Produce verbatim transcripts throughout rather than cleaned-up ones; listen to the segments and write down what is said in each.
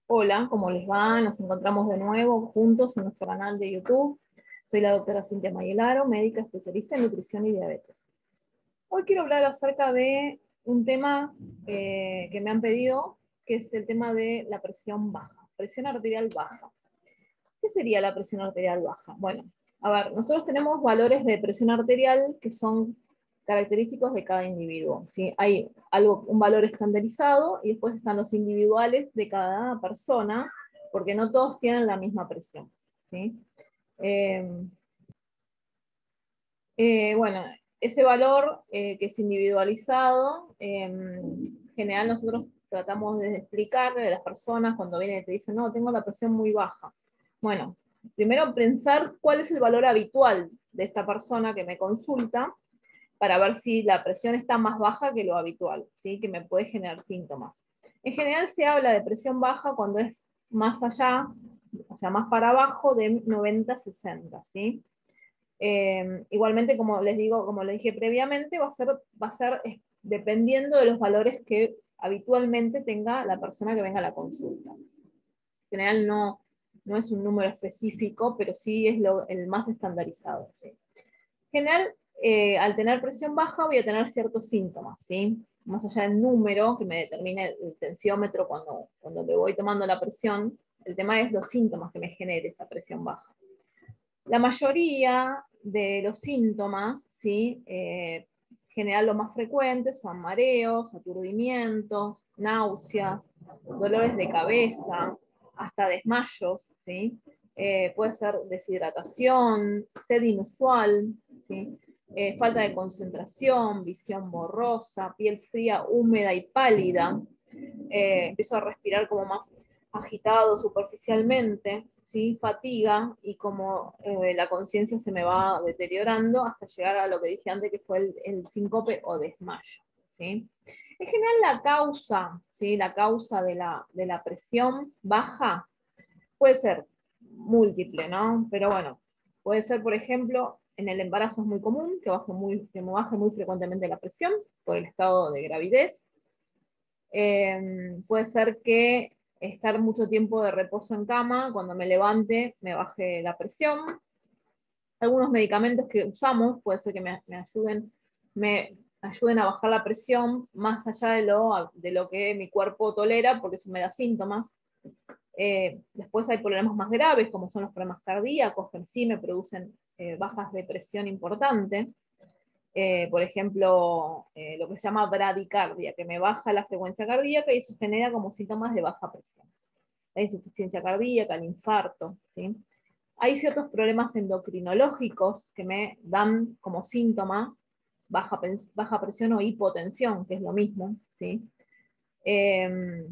Hola, ¿cómo les va? Nos encontramos de nuevo juntos en nuestro canal de YouTube. Soy la doctora Cintia Mayelaro, médica especialista en nutrición y diabetes. Hoy quiero hablar acerca de un tema eh, que me han pedido, que es el tema de la presión baja, presión arterial baja. ¿Qué sería la presión arterial baja? Bueno, a ver, nosotros tenemos valores de presión arterial que son característicos de cada individuo, ¿sí? Hay algo, un valor estandarizado y después están los individuales de cada persona, porque no todos tienen la misma presión, ¿sí? Eh, eh, bueno, ese valor eh, que es individualizado, eh, en general nosotros tratamos de explicarle a las personas cuando vienen y te dicen, no, tengo la presión muy baja. Bueno, primero pensar cuál es el valor habitual de esta persona que me consulta, para ver si la presión está más baja que lo habitual, ¿sí? Que me puede generar síntomas. En general se habla de presión baja cuando es más allá, o sea, más para abajo de noventa a sesenta, ¿sí? Eh, igualmente, como les digo, como les dije previamente, va a ser, va a ser dependiendo de los valores que habitualmente tenga la persona que venga a la consulta. En general no, no es un número específico, pero sí es lo, el más estandarizado, ¿sí? En general, eh, al tener presión baja voy a tener ciertos síntomas, ¿sí? Más allá del número que me determine el tensiómetro cuando, cuando le voy tomando la presión, el tema es los síntomas que me genere esa presión baja. La mayoría de los síntomas, ¿sí? Eh, en general los más frecuentes son mareos, aturdimientos, náuseas, dolores de cabeza, hasta desmayos, ¿sí? Eh, puede ser deshidratación, sed inusual, ¿sí? Eh, falta de concentración, visión borrosa, piel fría, húmeda y pálida. Eh, empiezo a respirar como más agitado superficialmente, ¿sí? Fatiga y como eh, la conciencia se me va deteriorando hasta llegar a lo que dije antes que fue el, el síncope o desmayo, ¿sí? En general la causa, ¿sí? La causa de la, de la presión baja puede ser múltiple, ¿no? Pero bueno, puede ser, por ejemplo, en el embarazo es muy común que, baje muy, que me baje muy frecuentemente la presión por el estado de gravidez. Eh, puede ser que estar mucho tiempo de reposo en cama, cuando me levante me baje la presión. Algunos medicamentos que usamos puede ser que me, me ayuden, me ayuden a bajar la presión más allá de lo, de lo que mi cuerpo tolera, porque eso me da síntomas. Eh, después hay problemas más graves, como son los problemas cardíacos, que en sí me producen eh, bajas de presión importantes. Eh, por ejemplo, eh, lo que se llama bradicardia, que me baja la frecuencia cardíaca y eso genera como síntomas de baja presión. La insuficiencia cardíaca, el infarto, ¿sí? Hay ciertos problemas endocrinológicos que me dan como síntoma baja, baja presión o hipotensión, que es lo mismo, ¿sí? Eh,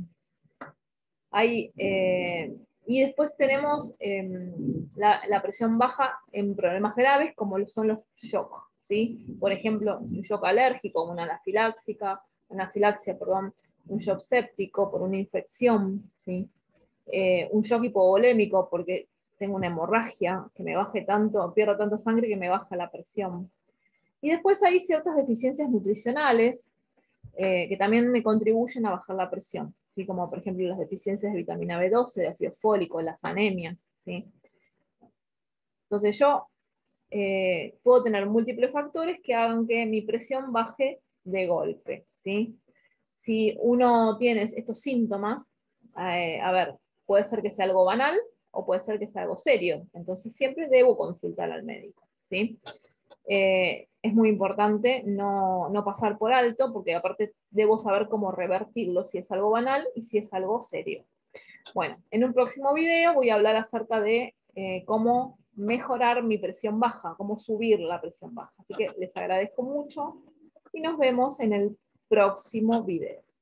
hay, eh, y después tenemos eh, la, la, presión baja en problemas graves, como son los shock, ¿sí? Por ejemplo, un shock alérgico, una anafiláxica, anafilaxia, perdón, un shock séptico por una infección, ¿sí? Eh, un shock hipovolémico porque tengo una hemorragia, que me baje tanto, pierdo tanta sangre que me baja la presión. Y después hay ciertas deficiencias nutricionales eh, que también me contribuyen a bajar la presión, ¿sí? Como por ejemplo las deficiencias de vitamina B doce, de ácido fólico, las anemias, ¿sí? Entonces yo eh, puedo tener múltiples factores que hagan que mi presión baje de golpe, ¿sí? Si uno tiene estos síntomas, eh, a ver, puede ser que sea algo banal o puede ser que sea algo serio, entonces siempre debo consultar al médico, ¿sí? Eh, es muy importante no, no pasar por alto, porque aparte debo saber cómo revertirlo, si es algo banal y si es algo serio. Bueno, en un próximo video voy a hablar acerca de eh, cómo mejorar mi presión baja, cómo subir la presión baja. Así que les agradezco mucho y nos vemos en el próximo video.